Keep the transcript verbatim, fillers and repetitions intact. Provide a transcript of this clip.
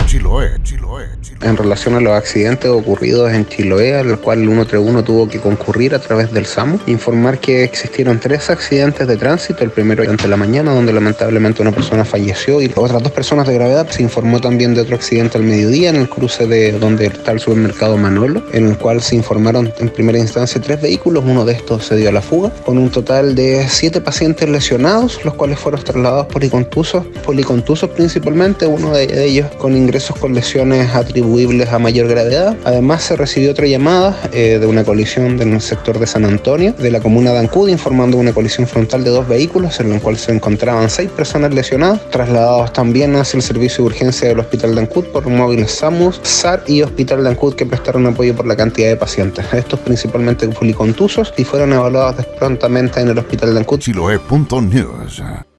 Chiloé, Chiloé, Chiloé. En relación a los accidentes ocurridos en Chiloé, al cual el ciento treinta y uno tuvo que concurrir a través del SAMU, informar que existieron tres accidentes de tránsito, el primero durante la mañana, donde lamentablemente una persona falleció y otras dos personas de gravedad. Se informó también de otro accidente al mediodía en el cruce de donde está el supermercado Manolo, en el cual se informaron en primera instancia tres vehículos, uno de estos se dio a la fuga, con un total de siete pacientes lesionados, los cuales fueron trasladados policontusos, policontusos principalmente, uno de ellos con ingresos con lesiones atribuibles a mayor gravedad. Además se recibió otra llamada eh, de una colisión en el sector de San Antonio, de la comuna de Ancud, informando una colisión frontal de dos vehículos, en la cual se encontraban seis personas lesionadas, trasladados también hacia el servicio de urgencia del Hospital de Ancud por móviles SAMU, S A R y Hospital de Ancud, que prestaron apoyo por la cantidad de pacientes. Estos principalmente policontusos y fueron evaluados prontamente en el Hospital de Ancud. Chiloé punto news.